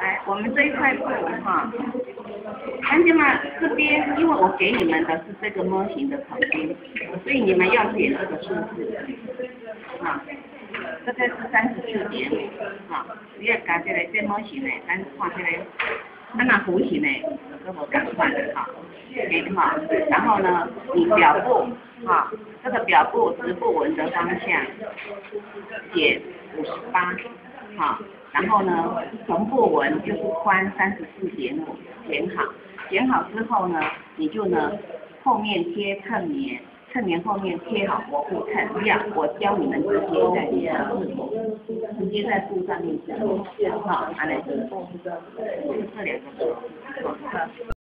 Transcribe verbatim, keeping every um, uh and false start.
来，我们这一块布哈，看见吗？这边因为我给你们的是这个模型的草编，所以你们要写这个数字啊。这个是三十四点五啊，你要加这个这模型呢，咱看这个，咱那弧形呢，都无赶快的哈，给哈。然后呢，你表布哈，这个表布直布纹的方向写五十八，好。然后呢，横布纹就是宽三十四点五，剪好，剪好之后呢，你就呢后面贴衬棉，衬棉后面贴好模糊衬，不要我教你们直接在地上直接在布上面剪，好，安来，这两个。